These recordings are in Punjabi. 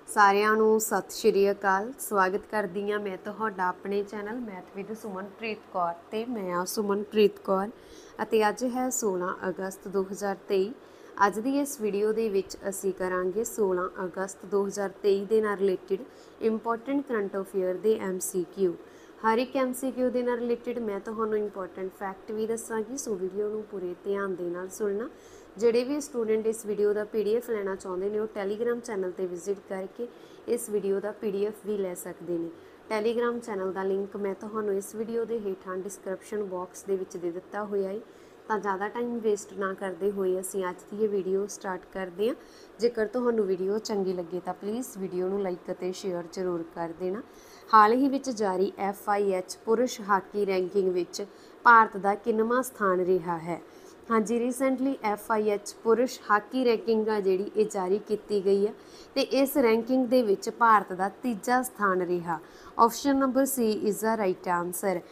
ਸਾਰਿਆਂ ਨੂੰ ਸਤਿ ਸ਼੍ਰੀ ਅਕਾਲ। ਸਵਾਗਤ ਕਰਦੀ ਹਾਂ ਮੈਂ ਤੁਹਾਡਾ ਆਪਣੇ channel math with Sumanpreet Kaur ਤੇ ਮੈਂ ਆ ਸੁਮਨਪ੍ਰੀਤ ਕੌਰ ਅਤੇ ਅੱਜ ਹੈ 16 ਅਗਸਤ 2023। ਅੱਜ ਦੀ ਇਸ ਵੀਡੀਓ ਦੇ ਵਿੱਚ ਅਸੀਂ ਕਰਾਂਗੇ 16 ਅਗਸਤ 2023 ਦੇ ਨਾਲ ਰਿਲੇਟਡ ਇੰਪੋਰਟੈਂਟ ਕਰੰਟ ਅਫੇਅਰ ਦੇ MCQ। ਹਰ ਇੱਕ MCQ ਦੇ ਨਾਲ ਰਿਲੇਟਡ ਮੈਂ ਤੁਹਾਨੂੰ ਇੰਪੋਰਟੈਂਟ ਫੈਕਟ ਵੀ ਦੱਸਾਂਗੀ, ਸੋ ਵੀਡੀਓ ਨੂੰ ਪੂਰੇ ਧਿਆਨ ਦੇ ਨਾਲ ਸੁਣਨਾ। ਜਿਹੜੇ ਵੀ ਸਟੂਡੈਂਟ ਇਸ ਵੀਡੀਓ ਦਾ PDF ਲੈਣਾ ਚਾਹੁੰਦੇ ਨੇ ਉਹ ਟੈਲੀਗ੍ਰਾਮ ਚੈਨਲ ਤੇ ਵਿਜ਼ਿਟ ਕਰਕੇ ਇਸ ਵੀਡੀਓ ਦਾ PDF ਵੀ ਲੈ ਸਕਦੇ ਨੇ। ਟੈਲੀਗ੍ਰਾਮ ਚੈਨਲ ਦਾ ਲਿੰਕ ਮੈਂ ਤੁਹਾਨੂੰ ਇਸ ਵੀਡੀਓ ਦੇ ਹੇਠਾਂ ਡਿਸਕ੍ਰਿਪਸ਼ਨ ਬਾਕਸ ਦੇ ਵਿੱਚ ਦੇ ਦਿੱਤਾ ਹੋਇਆ ਹੈ। ਤਾਂ ਜ਼ਿਆਦਾ ਟਾਈਮ ਵੇਸਟ ਨਾ ਕਰਦੇ ਹੋਏ ਅਸੀਂ ਅੱਜ ਦੀ ਇਹ ਵੀਡੀਓ ਸਟਾਰਟ ਕਰਦੇ ਹਾਂ। ਜੇਕਰ ਤੁਹਾਨੂੰ ਵੀਡੀਓ ਚੰਗੀ ਲੱਗੇ ਤਾਂ ਪਲੀਜ਼ ਵੀਡੀਓ ਨੂੰ ਲਾਈਕ ਅਤੇ ਸ਼ੇਅਰ ਜ਼ਰੂਰ ਕਰ ਦੇਣਾ। ਹਾਲ ਹੀ ਵਿੱਚ ਜਾਰੀ FIH ਪੁਰਸ਼ ਹਾਕੀ ਰੈਂਕਿੰਗ ਵਿੱਚ ਭਾਰਤ ਦਾ ਕਿੰਨਵਾਂ ਸਥਾਨ ਰਿਹਾ ਹੈ? ਹਾਂਜੀ, ਰੀਸੈਂਟਲੀ FIH ਪੁਰਸ਼ ਹਾਕੀ ਰੈਂਕਿੰਗ ਆ ਜਿਹੜੀ ਇਹ ਜਾਰੀ ਕੀਤੀ ਗਈ ਹੈ ਤੇ ਇਸ ਰੈਂਕਿੰਗ ਦੇ ਵਿੱਚ ਭਾਰਤ ਦਾ ਤੀਜਾ ਸਥਾਨ ਰਿਹਾ। Option number C is the right answer.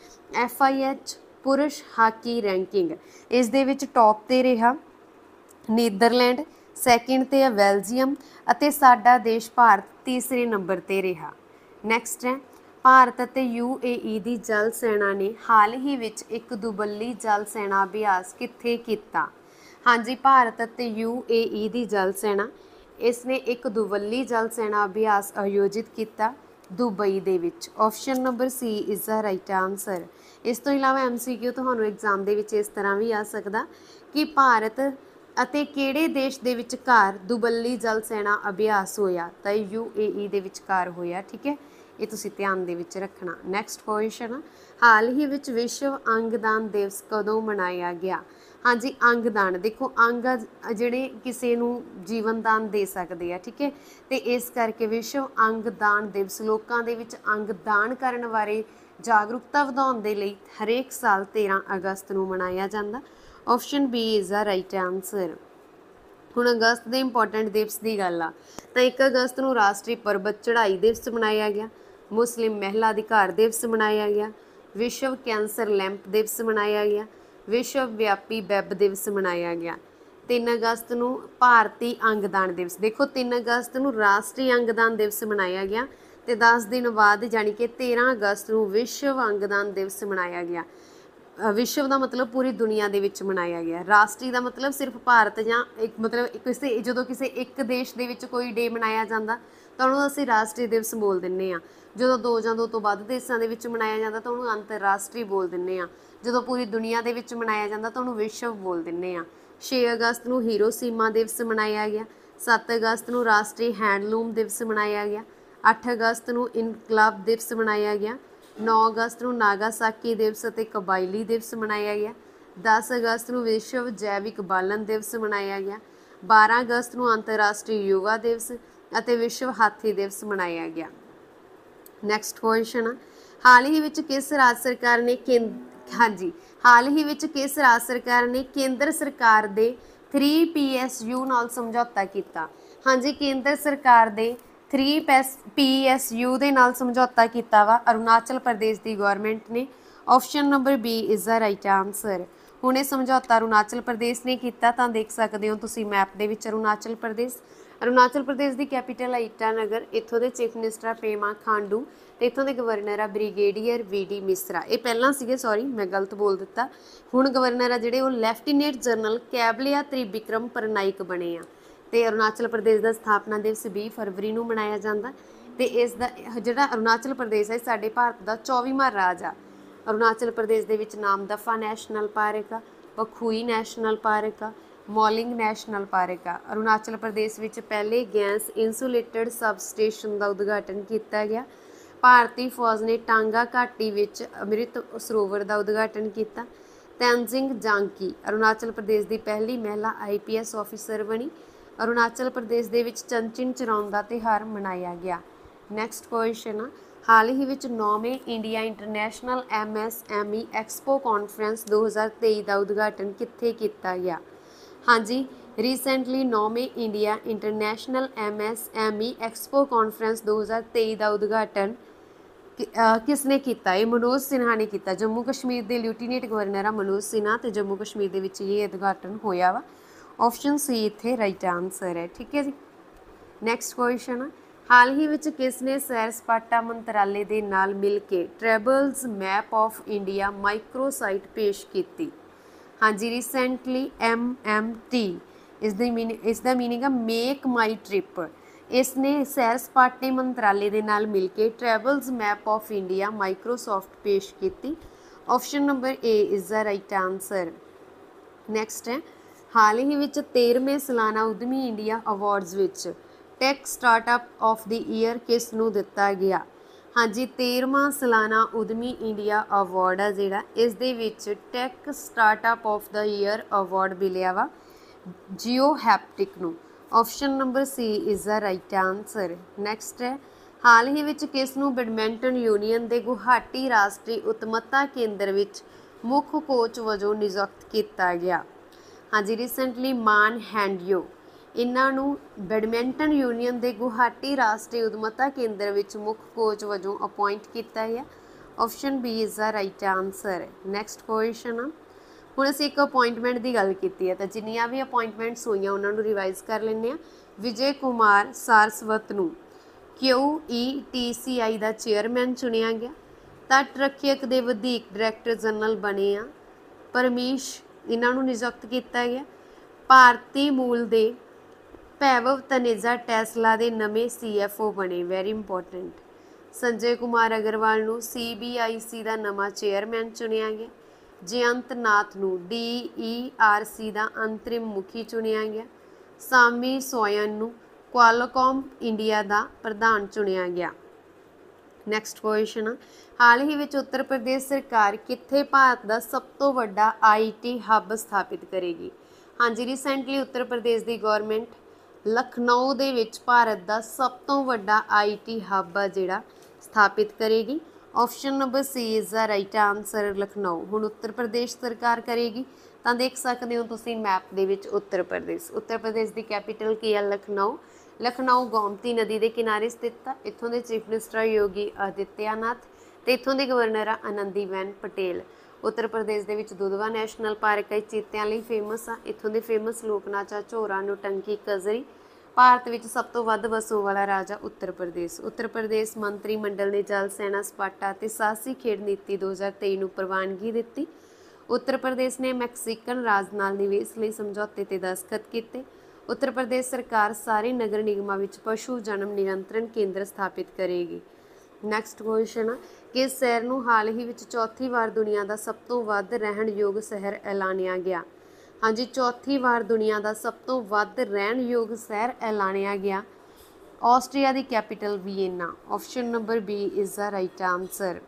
FIH ਪੁਰਸ਼ ਹਾਕੀ ਰੈਂਕਿੰਗ ਇਸ ਦੇ ਵਿੱਚ ਟੌਪ ਤੇ ਰਿਹਾ ਨੀਦਰਲੈਂਡ, ਸੈਕਿੰਡ ਤੇ ਹੈ ਬੈਲਜੀਅਮ ਅਤੇ ਸਾਡਾ ਦੇਸ਼ ਭਾਰਤ ਤੀਸਰੇ ਨੰਬਰ ਤੇ ਰਿਹਾ। ਨੈਕਸਟ ਹੈ ਭਾਰਤ ਅਤੇ UAE ਦੀ ਜਲ ਸੈਨਾ ਨੇ ਹਾਲ ਹੀ ਵਿੱਚ ਇੱਕ ਦੁਵੱਲੀ ਜਲ ਸੈਨਾ ਅਭਿਆਸ ਕਿੱਥੇ ਕੀਤਾ? ਹਾਂਜੀ, ਭਾਰਤ ਅਤੇ UAE ਦੀ ਜਲ ਸੈਨਾ ਇਸ ਨੇ ਇੱਕ ਦੁਵੱਲੀ ਜਲ ਸੈਨਾ ਅਭਿਆਸ ਆਯੋਜਿਤ ਕੀਤਾ ਦੁਬਈ ਦੇ ਵਿੱਚ। Option number C is the right answer. ਇਸ ਤੋਂ ਇਲਾਵਾ MCQ ਤੁਹਾਨੂੰ ਐਗਜ਼ਾਮ ਦੇ ਵਿੱਚ ਇਸ ਤਰ੍ਹਾਂ ਵੀ ਆ ਸਕਦਾ ਕਿ ਭਾਰਤ ਅਤੇ ਕਿਹੜੇ ਦੇਸ਼ ਦੇ ਵਿਚਕਾਰ ਦੁਵੱਲੀ ਜਲ ਸੈਨਾ ਅਭਿਆਸ ਹੋਇਆ? ਤਾਂ UAE ਦੇ ਵਿਚਕਾਰ ਹੋਇਆ। ਠੀਕ ਹੈ, ਇਹ ਤੁਸੀਂ ਧਿਆਨ ਦੇ ਵਿੱਚ ਰੱਖਣਾ। ਨੈਕਸਟ ਕੁਐਸਚਨ, ਹਾਲ ਹੀ ਵਿੱਚ ਵਿਸ਼ਵ ਅੰਗਦਾਨ ਦਿਵਸ ਕਦੋਂ ਮਨਾਇਆ ਗਿਆ? ਹਾਂਜੀ, ਅੰਗਦਾਨ ਦੇਖੋ, ਅੰਗ ਜਿਹੜੇ ਕਿਸੇ ਨੂੰ ਜੀਵਨ ਦਾਨ ਦੇ ਸਕਦੇ ਆ। ਠੀਕ ਹੈ, ਤੇ ਇਸ ਕਰਕੇ ਵਿਸ਼ਵ ਅੰਗਦਾਨ ਦਿਵਸ ਲੋਕਾਂ ਦੇ ਵਿੱਚ ਅੰਗਦਾਨ ਕਰਨ ਬਾਰੇ ਜਾਗਰੂਕਤਾ ਵਧਾਉਣ ਦੇ ਲਈ ਹਰੇਕ ਸਾਲ 13 ਅਗਸਤ ਨੂੰ ਮਨਾਇਆ ਜਾਂਦਾ। Option B is the right answer. ਹੁਣ ਅਗਸਤ ਦੇ ਇੰਪੋਰਟੈਂਟ ਦਿਵਸ ਦੀ ਗੱਲ ਆ ਤਾਂ 1 ਅਗਸਤ ਨੂੰ ਰਾਸ਼ਟਰੀ ਪਰਬਤ ਚੜ੍ਹਾਈ ਦਿਵਸ ਮਨਾਇਆ ਗਿਆ, ਮੁਸਲਿਮ ਮਹਿਲਾ ਅਧਿਕਾਰ ਦਿਵਸ ਮਨਾਇਆ ਗਿਆ, ਵਿਸ਼ਵ ਕੈਂਸਰ ਲੈਂਪ ਦਿਵਸ ਮਨਾਇਆ ਗਿਆ, ਵਿਸ਼ਵ ਵਿਆਪੀ ਵੈਬ ਦਿਵਸ ਮਨਾਇਆ ਗਿਆ। 3 ਅਗਸਤ ਨੂੰ ਭਾਰਤੀ ਅੰਗਦਾਨ ਦਿਵਸ, ਦੇਖੋ 3 ਅਗਸਤ ਨੂੰ ਰਾਸ਼ਟਰੀ ਅੰਗਦਾਨ ਦਿਵਸ ਮਨਾਇਆ ਗਿਆ ਤੇ 10 ਦਿਨ ਬਾਅਦ ਯਾਨੀ ਕਿ 13 ਅਗਸਤ ਨੂੰ ਵਿਸ਼ਵ ਅੰਗਦਾਨ ਦਿਵਸ ਮਨਾਇਆ ਗਿਆ। ਵਿਸ਼ਵ ਦਾ ਮਤਲਬ ਪੂਰੀ ਦੁਨੀਆ ਦੇ ਵਿੱਚ ਮਨਾਇਆ ਗਿਆ, ਰਾਸ਼ਟਰੀ ਦਾ ਮਤਲਬ ਸਿਰਫ ਭਾਰਤ ਜਾਂ ਇੱਕ ਮਤਲਬ ਕਿਸੇ ਜਦੋਂ ਕਿਸੇ ਇੱਕ ਦੇਸ਼ ਦੇ ਵਿੱਚ ਕੋਈ ਡੇ ਮਨਾਇਆ ਜਾਂਦਾ ਤਾਂ ਉਹਨੂੰ ਅਸੀਂ ਰਾਸ਼ਟਰੀ ਦਿਵਸ ਬੋਲ ਦਿੰਦੇ ਹਾਂ। ਜਦੋਂ 2 ਜਾਂ 2 ਤੋਂ ਵੱਧ ਦੇਸ਼ਾਂ ਦੇ ਵਿੱਚ ਮਨਾਇਆ ਜਾਂਦਾ ਤਾਂ ਉਹਨੂੰ ਅੰਤਰਰਾਸ਼ਟਰੀ ਬੋਲ ਦਿੰਦੇ ਹਾਂ। ਜਦੋਂ ਪੂਰੀ ਦੁਨੀਆ ਦੇ ਵਿੱਚ ਮਨਾਇਆ ਜਾਂਦਾ ਤਾਂ ਉਹਨੂੰ ਵਿਸ਼ਵ ਬੋਲ ਦਿੰਦੇ ਹਾਂ। 6 ਅਗਸਤ ਨੂੰ ਹੀਰੋਸ਼ੀਮਾ ਦਿਵਸ ਮਨਾਇਆ ਗਿਆ, 7 ਅਗਸਤ ਨੂੰ ਰਾਸ਼ਟਰੀ ਹੈਂਡਲੂਮ ਦਿਵਸ ਮਨਾਇਆ ਗਿਆ, 8 ਅਗਸਤ ਨੂੰ ਇਨਕਲਾਬ ਦਿਵਸ ਮਨਾਇਆ ਗਿਆ, 9 ਅਗਸਤ ਨੂੰ ਨਾਗਾਸਾਕੀ ਦਿਵਸ ਅਤੇ ਕਬਾਇਲੀ ਦਿਵਸ ਮਨਾਇਆ ਗਿਆ, 10 ਅਗਸਤ ਨੂੰ ਵਿਸ਼ਵ ਜੈਵਿਕ ਬਾਲਣ ਦਿਵਸ ਮਨਾਇਆ ਗਿਆ, 12 ਅਗਸਤ ਨੂੰ ਅੰਤਰਰਾਸ਼ਟਰੀ ਯੁਵਾ ਦਿਵਸ ਅਤੇ ਵਿਸ਼ਵ ਹਾਥੀ ਦਿਵਸ ਮਨਾਇਆ ਗਿਆ। ਨੈਕਸਟ ਕੁਐਸਚਨ, ਹਾਲ ਹੀ ਵਿੱਚ ਕਿਸ ਰਾਜ ਸਰਕਾਰ ਨੇ ਹਾਲ ਹੀ ਵਿੱਚ ਕਿਸ ਰਾਜ ਸਰਕਾਰ ਨੇ ਕੇਂਦਰ ਸਰਕਾਰ ਦੇ 3 PSU ਨਾਲ ਸਮਝੌਤਾ ਕੀਤਾ? ਹਾਂਜੀ, ਕੇਂਦਰ ਸਰਕਾਰ ਦੇ 3 PSU ਦੇ ਨਾਲ ਸਮਝੌਤਾ ਕੀਤਾ ਵਾ ਅਰੁਣਾਚਲ ਪ੍ਰਦੇਸ਼ ਦੀ ਗਵਰਨਮੈਂਟ ਨੇ। Option number B is the right answer. ਹੁਣ ਇਹ ਸਮਝੌਤਾ ਅਰੁਣਾਚਲ ਪ੍ਰਦੇਸ਼ ਨੇ ਕੀਤਾ ਤਾਂ ਦੇਖ ਸਕਦੇ ਹੋ ਤੁਸੀਂ ਮੈਪ ਦੇ ਵਿੱਚ ਅਰੁਣਾਚਲ ਪ੍ਰਦੇਸ਼ ਦੀ ਕੈਪੀਟਲ ਹੈ ਈਟਾਨਗਰ। ਇੱਥੋਂ ਦੇ ਚੀਫ ਮਿਨਿਸਟਰ ਪੇਮਾ ਖਾਂਡੂ ਤੇ ਇੱਥੋਂ ਦੇ ਗਵਰਨਰ ਆ ਬ੍ਰਿਗੇਡੀਅਰ VD ਮਿਸਰਾ। ਇਹ ਪਹਿਲਾਂ ਸੀਗੇ, ਸੌਰੀ ਮੈਂ ਗਲਤ ਬੋਲ ਦਿੱਤਾ। ਹੁਣ ਗਵਰਨਰ ਆ ਜਿਹੜੇ ਉਹ ਲੈਫਟੀਨੈਂਟ ਜਨਰਲ ਕੈਬਲਿਆ ਤ੍ਰਿਵਿਕਰਮ ਪਰਨਾਇਕ ਬਣੇ ਆ। ਤੇ ਅਰੁਣਾਚਲ ਪ੍ਰਦੇਸ਼ ਦਾ ਸਥਾਪਨਾ ਦਿਵਸ 20 ਫਰਵਰੀ ਨੂੰ ਮਨਾਇਆ ਜਾਂਦਾ ਤੇ ਇਸ ਦਾ ਜਿਹੜਾ ਅਰੁਣਾਚਲ ਪ੍ਰਦੇਸ਼ ਹੈ ਸਾਡੇ ਭਾਰਤ ਦਾ 24ਵਾਂ ਰਾਜ ਆ। ਅਰੁਣਾਚਲ ਪ੍ਰਦੇਸ਼ ਦੇ ਵਿੱਚ ਨਾਮਦਫਾ ਨੈਸ਼ਨਲ ਪਾਰਕ ਆ, ਪਖੂਈ ਨੈਸ਼ਨਲ ਪਾਰਕ ਆ, ਮੋਲਿੰਗ ਨੈਸ਼ਨਲ ਪਾਰਕ ਆ। ਅਰੁਣਾਚਲ ਪ੍ਰਦੇਸ਼ ਵਿੱਚ ਪਹਿਲੇ ਗੈਸ ਇੰਸੂਲੇਟਡ ਸਬ ਸਟੇਸ਼ਨ ਦਾ ਉਦਘਾਟਨ ਕੀਤਾ ਗਿਆ। ਭਾਰਤੀ ਫੌਜ ਨੇ ਟਾਂਗਾ ਘਾਟੀ ਵਿੱਚ ਅੰਮ੍ਰਿਤ ਸਰੋਵਰ ਦਾ ਉਦਘਾਟਨ ਕੀਤਾ। ਤੈਨਜ਼ਿੰਗ ਜਾਂਕੀ ਅਰੁਣਾਚਲ ਪ੍ਰਦੇਸ਼ ਦੀ ਪਹਿਲੀ ਮਹਿਲਾ IPS ਆਫੀਸਰ ਬਣੀ। ਅਰੁਣਾਚਲ ਪ੍ਰਦੇਸ਼ ਦੇ ਵਿੱਚ ਚੰਚਿਨ ਚਰਾਉਣ ਦਾ ਤਿਉਹਾਰ ਮਨਾਇਆ ਗਿਆ। ਨੈਕਸਟ ਕੁਐਸਚਨ, ਹਾਲ ਹੀ ਵਿੱਚ 9ਵੇਂ India international MSME expo conference 2023 ਦਾ ਉਦਘਾਟਨ ਕਿੱਥੇ ਕੀਤਾ ਗਿਆ? ਹਾਂਜੀ, ਰੀਸੈਂਟਲੀ 9ਵੇਂ India international MSME expo conference 2023 ਦਾ ਉਦਘਾਟਨ ਕਿਸ ਨੇ ਕੀਤਾ? ਇਹ ਮਨੋਜ ਸਿਨਹਾ ਨੇ ਕੀਤਾ। ਜੰਮੂ ਕਸ਼ਮੀਰ ਦੇ ਲੈਫਟੀਨੈਂਟ ਗਵਰਨਰ ਆ ਮਨੋਜ ਸਿਨਹਾ ਤੇ ਜੰਮੂ ਕਸ਼ਮੀਰ ਦੇ ਵਿੱਚ ਇਹ ਉਦਘਾਟਨ ਹੋਇਆ ਵਾ। ਆਪਸ਼ਨ C ਇੱਥੇ ਰਾਈਟ ਆਨਸਰ ਹੈ। ਠੀਕ ਹੈ ਜੀ। ਨੈਕਸਟ ਕੁਐਸਚਨ, ਹਾਲ ਹੀ ਵਿੱਚ ਕਿਸ ਨੇ ਸੈਰ ਸਪਾਟਾ ਮੰਤਰਾਲੇ ਦੇ ਨਾਲ ਮਿਲ ਕੇ travels map of India microsite ਪੇਸ਼ ਕੀਤੀ? ਹਾਂਜੀ, ਰੀਸੈਂਟਲੀ MMT। ਇਸ ਦਾ ਮੀਨਿੰਗ ਹੈ ਮੇਕ ਮਾਈ ਟ੍ਰਿਪ। ਇਸ ਨੇ ਸੈਰ ਸਪਾਟੇ ਮੰਤਰਾਲੇ ਦੇ ਨਾਲ ਮਿਲ ਕੇ travels map of India Microsoft ਪੇਸ਼ ਕੀਤੀ। Option number A is the right answer. Next ਹੈ, ਹਾਲ ਹੀ ਵਿੱਚ 13ਵੇਂ ਸਾਲਾਨਾ ਉਦਮੀ ਇੰਡੀਆ ਅਵਾਰਡਸ ਵਿੱਚ tech startup of the year ਕਿਸ ਨੂੰ ਦਿੱਤਾ ਗਿਆ? ਹਾਂਜੀ, 13ਵਾਂ ਸਾਲਾਨਾ ਉਦਮੀ ਇੰਡੀਆ ਅਵਾਰਡ ਆ ਜਿਹੜਾ, ਇਸ ਦੇ ਵਿੱਚ tech startup of the year award ਮਿਲਿਆ ਵਾ ਜੀਓ ਹੈਪਟਿਕ ਨੂੰ। Option number C is the right answer. Next ਹੈ, ਹਾਲ ਹੀ ਵਿੱਚ ਕਿਸ ਨੂੰ ਬੈਡਮਿੰਟਨ ਯੂਨੀਅਨ ਦੇ ਗੁਹਾਟੀ ਰਾਸ਼ਟਰੀ ਉੱਤਮਤਾ ਕੇਂਦਰ ਵਿੱਚ ਮੁੱਖ ਕੋਚ ਵਜੋਂ ਨਿਯੁਕਤ ਕੀਤਾ ਗਿਆ? ਹਾਂਜੀ, ਰੀਸੈਂਟਲੀ ਮਾਨ ਹੈਂਡਯੋ। ਇਹਨਾਂ ਨੂੰ ਬੈਡਮਿੰਟਨ ਯੂਨੀਅਨ ਦੇ ਗੁਹਾਟੀ ਰਾਸ਼ਟਰੀ ਉੱਤਮਤਾ ਕੇਂਦਰ ਵਿੱਚ ਮੁੱਖ ਕੋਚ ਵਜੋਂ ਅਪਾਇੰਟ ਕੀਤਾ ਗਿਆ। Option B is the right answer. Next question ਆ, ਹੁਣ ਅਸੀਂ ਇੱਕ ਅਪਾਇੰਟਮੈਂਟ ਦੀ ਗੱਲ ਕੀਤੀ ਹੈ ਤਾਂ ਜਿੰਨੀਆਂ ਵੀ ਅਪਾਇੰਟਮੈਂਟਸ ਹੋਈਆਂ ਉਹਨਾਂ ਨੂੰ ਰਿਵਾਈਜ਼ ਕਰ ਲੈਂਦੇ ਹਾਂ। ਵਿਜੇ ਕੁਮਾਰ ਸਾਰਸਵਤ ਨੂੰ QETCI ਦਾ ਚੇਅਰਮੈਨ ਚੁਣਿਆ ਗਿਆ। ਤੱਟ ਰੱਖਿਅਕ ਦੇ ਵਧੀਕ ਡਾਇਰੈਕਟਰ ਜਨਰਲ ਬਣੇ ਆ ਪਰਮੀਸ਼, ਇਹਨਾਂ ਨੂੰ ਨਿਯੁਕਤ ਕੀਤਾ ਗਿਆ। ਭਾਰਤੀ ਮੂਲ ਦੇ ਭੈਵਵ ਤਨੇਜਾ ਟੈਸਲਾ ਦੇ ਨਵੇਂ CFO ਬਣੇ, ਵੈਰੀ ਇੰਪੋਰਟੈਂਟ। ਸੰਜੇ ਕੁਮਾਰ ਅਗਰਵਾਲ ਨੂੰ CBIC ਦਾ ਨਵਾਂ ਚੇਅਰਮੈਨ ਚੁਣਿਆ ਗਿਆ। ਜਯੰਤ ਨਾਥ ਨੂੰ DERC ਦਾ ਅੰਤਰਿਮ ਮੁਖੀ ਚੁਣਿਆ ਗਿਆ। ਸਾਮੀ ਸੋਇਨ ਨੂੰ ਕੁਆਲਕਾਮ ਇੰਡੀਆ ਦਾ ਪ੍ਰਧਾਨ ਚੁਣਿਆ ਗਿਆ। ਨੈਕਸਟ ਕੁਐਸਚਨ, ਹਾਲ ਹੀ ਵਿੱਚ ਉੱਤਰ ਪ੍ਰਦੇਸ਼ ਸਰਕਾਰ ਕਿੱਥੇ ਭਾਰਤ ਦਾ ਸਭ ਤੋਂ ਵੱਡਾ IT ਹੱਬ ਸਥਾਪਿਤ ਕਰੇਗੀ? ਹਾਂਜੀ, ਰੀਸੈਂਟਲੀ ਉੱਤਰ ਪ੍ਰਦੇਸ਼ ਦੀ ਗੌਰਮੈਂਟ ਲਖਨਊ ਦੇ ਵਿੱਚ ਭਾਰਤ ਦਾ ਸਭ ਤੋਂ ਵੱਡਾ IT ਹੱਬ ਆ ਜਿਹੜਾ ਸਥਾਪਿਤ ਕਰੇਗੀ। Option number C is the right answer, Lucknow. ਹੁਣ ਉੱਤਰ ਪ੍ਰਦੇਸ਼ ਸਰਕਾਰ ਕਰੇਗੀ ਤਾਂ ਦੇਖ ਸਕਦੇ ਹੋ ਤੁਸੀਂ ਮੈਪ ਦੇ ਵਿੱਚ ਉੱਤਰ ਪ੍ਰਦੇਸ਼ ਦੀ ਕੈਪੀਟਲ ਕੀ ਹੈ? ਲਖਨਊ। ਲਖਨਊ ਗੋਮਤੀ ਨਦੀ ਦੇ ਕਿਨਾਰੇ ਸਥਿਤ ਆ। ਇੱਥੋਂ ਦੇ ਚੀਫ ਮਿਨਿਸਟਰ ਯੋਗੀ ਆਦਿੱਤਿਆਨਾਥ ਤੇ ਇੱਥੋਂ ਦੇ ਗਵਰਨਰ ਆ ਆਨੰਦੀਬੈਨ ਪਟੇਲ। ਉੱਤਰ ਪ੍ਰਦੇਸ਼ ਦੇ ਵਿੱਚ ਦੁਧਵਾ ਨੈਸ਼ਨਲ ਪਾਰਕ ਹੈ, ਚੀਤਿਆਂ ਲਈ ਫੇਮਸ ਆ। ਇੱਥੋਂ ਦੇ ਫੇਮਸ ਲੋਕ ਨਾਚ ਆ ਝੋਰਾ, ਨੌਟੰਕੀ, ਕਜ਼ਰੀ। ਭਾਰਤ ਵਿੱਚ ਸਭ ਤੋਂ ਵੱਧ ਵਸੋਂ ਵਾਲਾ ਰਾਜ ਆ ਉੱਤਰ ਪ੍ਰਦੇਸ਼। ਉੱਤਰ ਪ੍ਰਦੇਸ਼ ਮੰਤਰੀ ਮੰਡਲ ਨੇ ਜਲ ਸੈਨਾ ਸਪਾਟਾ ਅਤੇ ਸਾਹਸੀ ਖੇਡ ਨੀਤੀ 2023 ਨੂੰ ਪ੍ਰਵਾਨਗੀ ਦਿੱਤੀ। ਉੱਤਰ ਪ੍ਰਦੇਸ਼ ਨੇ ਮੈਕਸੀਕਨ ਰਾਜ ਨਾਲ ਨਿਵੇਸ਼ ਲਈ ਸਮਝੌਤੇ ਤੇ ਦਸਤਖਤ ਕੀਤੇ। ਉੱਤਰ ਪ੍ਰਦੇਸ਼ ਸਰਕਾਰ ਸਾਰੇ ਨਗਰ ਨਿਗਮਾਂ ਵਿੱਚ ਪਸ਼ੂ ਜਨਮ ਨਿਯੰਤਰਣ ਕੇਂਦਰ ਸਥਾਪਿਤ ਕਰੇਗੀ। ਨੈਕਸਟ ਕੁਐਸਚਨ, ਕਿਸ ਸ਼ਹਿਰ ਨੂੰ ਹਾਲ ਹੀ ਵਿੱਚ ਚੌਥੀ ਵਾਰ ਦੁਨੀਆ ਦਾ ਸਭ ਤੋਂ ਵੱਧ ਰਹਿਣਯੋਗ ਸ਼ਹਿਰ ਐਲਾਨਿਆ ਗਿਆ? ਹਾਂਜੀ, ਚੌਥੀ ਵਾਰ ਦੁਨੀਆ ਦਾ ਸਭ ਤੋਂ ਵੱਧ ਰਹਿਣਯੋਗ ਸ਼ਹਿਰ ਐਲਾਨਿਆ ਗਿਆ ਆਸਟਰੀਆ ਦੀ capital Vienna. Option number B is the right answer.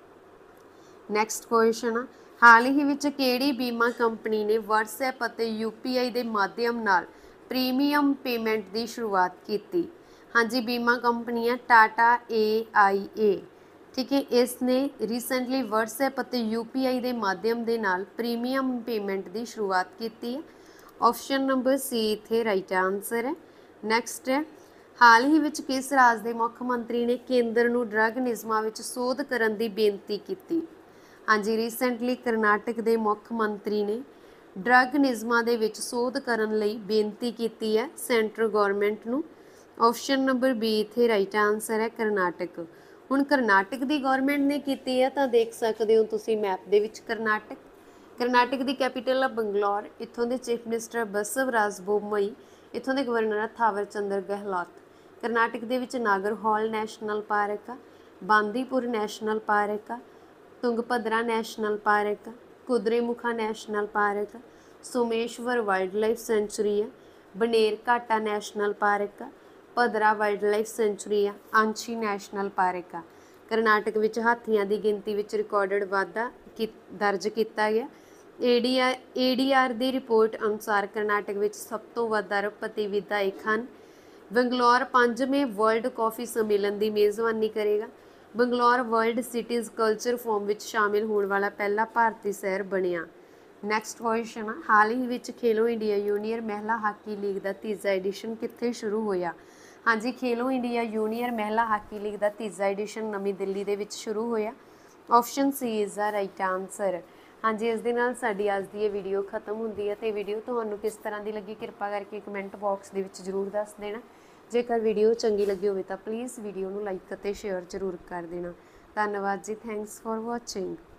Next question, ਹਾਲ ਹੀ ਵਿੱਚ ਕਿਹੜੀ ਬੀਮਾ ਕੰਪਨੀ ਨੇ WhatsApp ਅਤੇ UPI ਦੇ ਮਾਧਿਅਮ ਨਾਲ ਪ੍ਰੀਮੀਅਮ ਪੇਮੈਂਟ ਦੀ ਸ਼ੁਰੂਆਤ ਕੀਤੀ? ਹਾਂਜੀ, ਬੀਮਾ ਕੰਪਨੀ ਹੈ ਟਾਟਾ AIA। ਠੀਕ ਹੈ, ਇਸ ਨੇ ਰੀਸੈਂਟਲੀ WhatsApp ਅਤੇ UPI ਦੇ ਮਾਧਿਅਮ ਦੇ ਨਾਲ ਪ੍ਰੀਮੀਅਮ ਪੇਮੈਂਟ ਦੀ ਸ਼ੁਰੂਆਤ ਕੀਤੀ ਹੈ। ਆਪਸ਼ਨ ਨੰਬਰ ਸੀ ਇੱਥੇ ਰਾਈਟ ਆਨਸਰ ਹੈ। ਨੈਕਸਟ ਹੈ, ਹਾਲ ਹੀ ਵਿੱਚ ਕਿਸ ਰਾਜ ਦੇ ਮੁੱਖ ਮੰਤਰੀ ਨੇ ਕੇਂਦਰ ਨੂੰ ਡਰੱਗ ਨਿਯਮਾਂ ਵਿੱਚ ਸੋਧ ਕਰਨ ਦੀ ਬੇਨਤੀ ਕੀਤੀ? ਹਾਂਜੀ, ਰੀਸੈਂਟਲੀ ਕਰਨਾਟਕ ਦੇ ਮੁੱਖ ਮੰਤਰੀ ਨੇ ਡਰੱਗ ਨਿਯਮਾਂ ਦੇ ਵਿੱਚ ਸੋਧ ਕਰਨ ਲਈ ਬੇਨਤੀ ਕੀਤੀ ਹੈ ਸੈਂਟਰਲ ਗੌਰਮੈਂਟ ਨੂੰ। ਆਪਸ਼ਨ ਨੰਬਰ ਬੀ ਇੱਥੇ ਰਾਈਟ ਆਨਸਰ ਹੈ, ਕਰਨਾਟਕ। ਹੁਣ ਕਰਨਾਟਕ ਦੀ ਗੌਰਮੈਂਟ ਨੇ ਕੀਤੀ ਹੈ ਤਾਂ ਦੇਖ ਸਕਦੇ ਹੋ ਤੁਸੀਂ ਮੈਪ ਦੇ ਵਿੱਚ ਕਰਨਾਟਕ ਦੀ ਕੈਪੀਟਲ ਹੈ ਬੰਗਲੌਰ। ਇੱਥੋਂ ਦੇ ਚੀਫ ਮਿਨਿਸਟਰ ਬਸਵ ਰਾਜ ਬੋਮਈ। ਇੱਥੋਂ ਦੇ ਗਵਰਨਰ ਹੈ ਥਾਵਰ ਚੰਦਰ ਗਹਿਲੋਤ। ਕਰਨਾਟਕ ਦੇ ਵਿੱਚ ਨਾਗਰਹੋਲ ਨੈਸ਼ਨਲ ਪਾਰਕ ਆ, ਬਾਂਦੀਪੁਰ ਨੈਸ਼ਨਲ ਪਾਰਕ ਆ, ਤੁੰਗਭਦਰਾ ਨੈਸ਼ਨਲ ਪਾਰਕ ਆ, ਕੁਦਰੇਮੁਖਾ ਨੈਸ਼ਨਲ ਪਾਰਕ ਆ, ਸੋਮੇਸ਼ਵਰ ਵਾਈਲਡ ਲਾਈਫ ਸੈਂਚੁਰੀ ਆ, ਬਨੇਰਘਾਟਾ ਨੈਸ਼ਨਲ ਪਾਰਕ ਆ, ਭਦਰਾ ਵਾਈਲਡ ਲਾਈਫ ਸੈਂਚੁਰੀ ਆ, ਆਂਸ਼ੀ ਨੈਸ਼ਨਲ ਪਾਰਕ ਆ। ਕਰਨਾਟਕ ਵਿੱਚ ਹਾਥੀਆਂ ਦੀ ਗਿਣਤੀ ਵਿੱਚ ਰਿਕਾਰਡਡ ਵਾਧਾ ਦਰਜ ਕੀਤਾ ਗਿਆ। ADR ਦੀ ਰਿਪੋਰਟ ਅਨੁਸਾਰ ਕਰਨਾਟਕ ਵਿੱਚ ਸਭ ਤੋਂ ਵੱਧ ਅਰਬਪਤੀ ਵਿਧਾਇਕ ਹਨ। ਬੰਗਲੌਰ 5ਵੇਂ ਵਰਲਡ ਕਾਫੀ ਸੰਮੇਲਨ ਦੀ ਮੇਜ਼ਬਾਨੀ ਕਰੇਗਾ। Bangalore world cities culture forum ਵਿੱਚ ਸ਼ਾਮਿਲ ਹੋਣ ਵਾਲਾ ਪਹਿਲਾ ਭਾਰਤੀ ਸ਼ਹਿਰ ਬਣਿਆ। ਨੈਕਸਟ ਕੁਐਸਚਨ ਆ, ਹਾਲ ਹੀ ਵਿੱਚ ਖੇਲੋ ਇੰਡੀਆ ਜੂਨੀਅਰ ਮਹਿਲਾ ਹਾਕੀ ਲੀਗ ਦਾ ਤੀਜਾ ਐਡੀਸ਼ਨ ਕਿੱਥੇ ਸ਼ੁਰੂ ਹੋਇਆ? ਹਾਂਜੀ, ਖੇਲੋ ਇੰਡੀਆ ਜੂਨੀਅਰ ਮਹਿਲਾ ਹਾਕੀ ਲੀਗ ਦਾ ਤੀਜਾ ਐਡੀਸ਼ਨ ਨਵੀਂ ਦਿੱਲੀ ਦੇ ਵਿੱਚ ਸ਼ੁਰੂ ਹੋਇਆ। Option C is the right answer. ਹਾਂਜੀ, ਇਸ ਦੇ ਨਾਲ ਸਾਡੀ ਅੱਜ ਦੀ ਇਹ ਵੀਡੀਓ ਖਤਮ ਹੁੰਦੀ ਹੈ। ਤੇ ਵੀਡੀਓ ਤੁਹਾਨੂੰ ਕਿਸ ਤਰ੍ਹਾਂ ਦੀ ਲੱਗੀ ਕਿਰਪਾ ਕਰਕੇ ਕਮੈਂਟ ਬਾਕਸ ਦੇ ਵਿੱਚ ਜ਼ਰੂਰ ਦੱਸ ਦੇਣਾ। ਜੇਕਰ ਵੀਡੀਓ ਚੰਗੀ ਲੱਗੀ ਹੋਵੇ ਤਾਂ ਪਲੀਜ਼ ਵੀਡੀਓ ਨੂੰ ਲਾਈਕ ਅਤੇ ਸ਼ੇਅਰ ਜ਼ਰੂਰ ਕਰ ਦੇਣਾ। ਧੰਨਵਾਦ ਜੀ। Thanks for watching.